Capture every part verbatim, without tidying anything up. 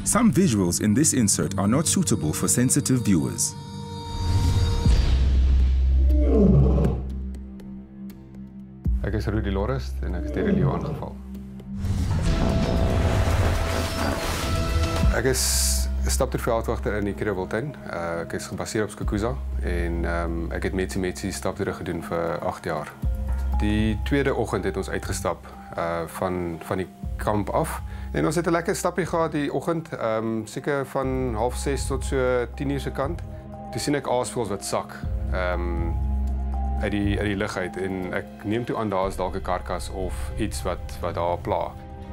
Some visuals in this insert are not suitable for sensitive viewers. Ek is Rudy Loris en ek is deur die leeu aangeval. Ek is staptoer-veldwagter in die Krugerwildtuin. Uh, ek is gebaseer op Skukuza en um, ek het Metsi Metsi staptoere gedoen vir agt jaar. Die tweede oggend het ons uitgestap uh, van, van die kamp af. En ons het 'n lekker stappie gehad die oggend, um, seker van half ses tot so tien uur se kant. Toe sien ek aasvoëls wat sak um, uit die, uit die lug uit en ek neem toe aan daar is dalk 'n karkas of iets wat, wat daar pla.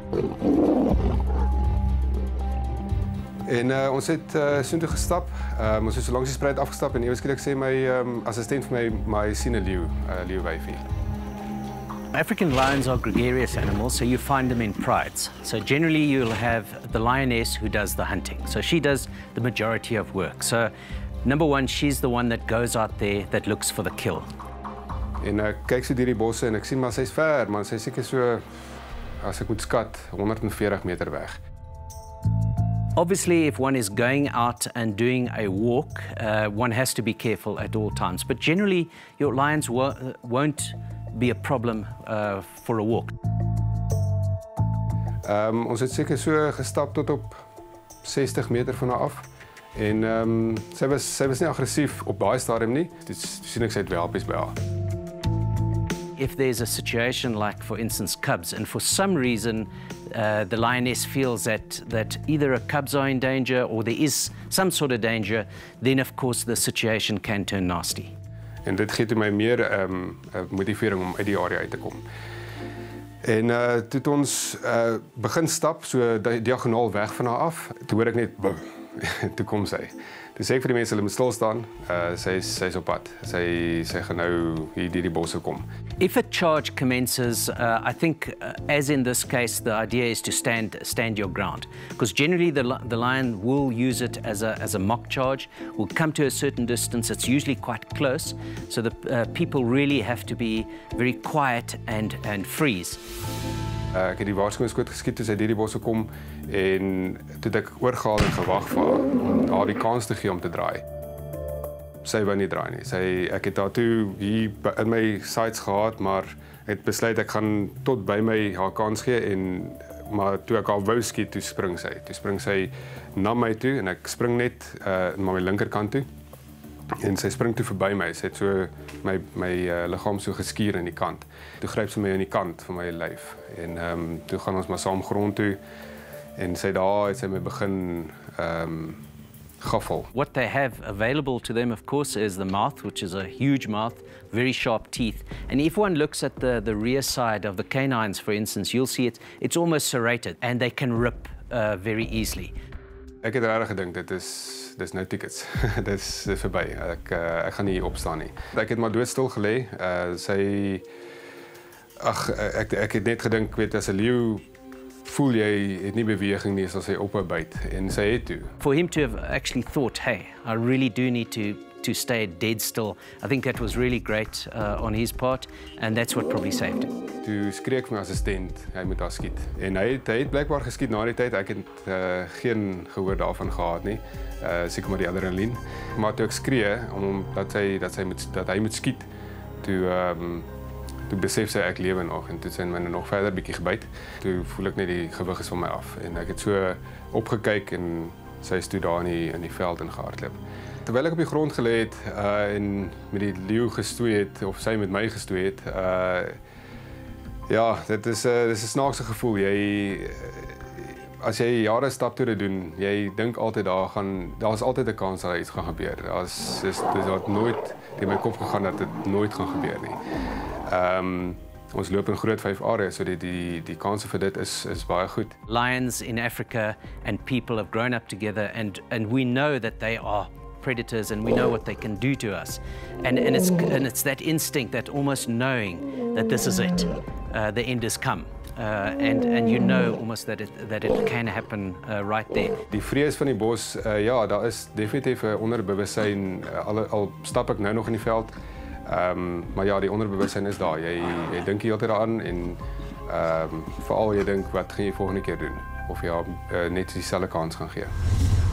En uh, ons het uh, soontoe gestap. Um, ons het so langs die spruit afgestap en ewe skielik sê my um, assistent vir my, maar hy sien 'n leeu, 'n leeuwyfie. African lions are gregarious animals, so you find them in prides. So generally you'll have the lioness who does the hunting. So she does the majority of work. So number one, she's the one that goes out there that looks for the kill. En ek kyk so deur die bosse en ek sien maar sy's ver, maar sy's seker so, as ek moet skat, honderd veertig meter weg. Obviously, if one is going out and doing a walk, uh, one has to be careful at all times. But generally, your lions wo won't be a problem uh, for a walk. Um, ons het seker so gestap tot op sestig meter van haar af. En um, sy was sy was nie aggressief op daai stadium nie. Dis sien ek sy het welpies by haar. If there's a situation like, for instance, cubs, and for some reason uh, the lioness feels that, that either a cubs are in danger or there is some sort of danger, then of course the situation can turn nasty. En dit gee toe my meer um, motivering om uit die area uit te kom. En uh, toe het ons uh, begin stap, so diagonaal weg van haar af, toe hoor ek net, toe kom sy. Toe sê ek vir die mense, hulle moet stil staan, uh, sy, sy is op pad. Sy, sy gaan nou hier deur die bosse kom. If a charge commences, uh, I think, uh, as in this case, the idea is to stand stand your ground. Because generally the, the lion will use it as a, as a mock charge, will come to a certain distance, it's usually quite close, so the uh, people really have to be very quiet and, and freeze. Uh, ek het die waarskuwingsskoot geskiet toe sy deur die bosse kom en toe het ek oorgehaal en gewag vir haar om haar die kans te gee om te draai. Sy wou nie draai nie. Sy, ek het haar toe hier in my sights gehad, maar het besluit ek gaan tot by my haar kans gee en maar toe ek haar wou skiet, toe spring sy. Toe spring sy na my toe en ek spring net uh, na my linkerkant toe. En sy spring toe verby my. Sy het so my, my uh, liggaam so geskuur in die kant. Toe gryp sy my in die kant van my lyf. En um, toe gaan ons maar saam grond toe. En sy daar het sy my begin um, gaffel. What they have available to them, of course, is the mouth, which is a huge mouth, very sharp teeth. And if one looks at the, the rear side of the canines, for instance, you'll see it, it's almost serrated, and they can rip uh, very easily. Ek het regtig gedink dit is dis nou tickets. dis dis verby. Ek uh, ek gaan nie opstaan nie. Ek het maar doodstil gelê. Uh, sy ag ek ek het net gedink, weet as 'n leeu voel jy het nie beweging nie as hy ophou byt en sy het toe. For him to have actually thought, hey, I really do need to to stay dead still. I think that was really great uh, on his part, and that's what probably saved him. Toe skreek my assistent, hy moet haar skiet. En hy het, hy het blijkbaar geskiet na die tyd. Ek het uh, geen gehoor daarvan gehad nie. Uh, seker maar die adrenalien. Maar toe ek skree om dat hy dat hy moet dat hy moet skiet, toe um, toe besef sy ek lewe nog en toe sy my nog verder bietjie gebyt. Toe voel ek net die gewig is van my af en ek het so opgekyk en sy is toe daar in die, in die veld in gehardloop. Terwyl ek op die grond gelê het uh, en met die leeu gestoei het of sy met my gestoei het, uh, ja, dit is 'n uh, dis 'n snaakse gevoel. Jy as jy jare staptoere doen, jy dink altyd daar gaan daar's altyd 'n kans dat iets gaan gebeur. Daar's dis dis het nooit in my kop gegaan dat dit nooit gaan gebeur nie. Ehm um, ons loop in groot vyf areas, so die die die kanse vir dit is is baie goed. Lions in Africa and people have grown up together, and and we know that they are predators and we know what they can do to us, and and it's and it's that instinct, that almost knowing that this is it, uh, the end has come, uh, and and you know almost that it that it can happen uh, right there. Die vrees van die bos, uh, ja, daar is definitief 'n onderbewussyn. Uh, al al stap ek nou nog in die veld, ehm um, maar ja, die onderbewussyn is daar. Jy jy dink die hele tyd daaraan en ehm um, veral jy dink wat gaan jy volgende keer doen? of jy haar uh, net dieselfde kans gaan gee.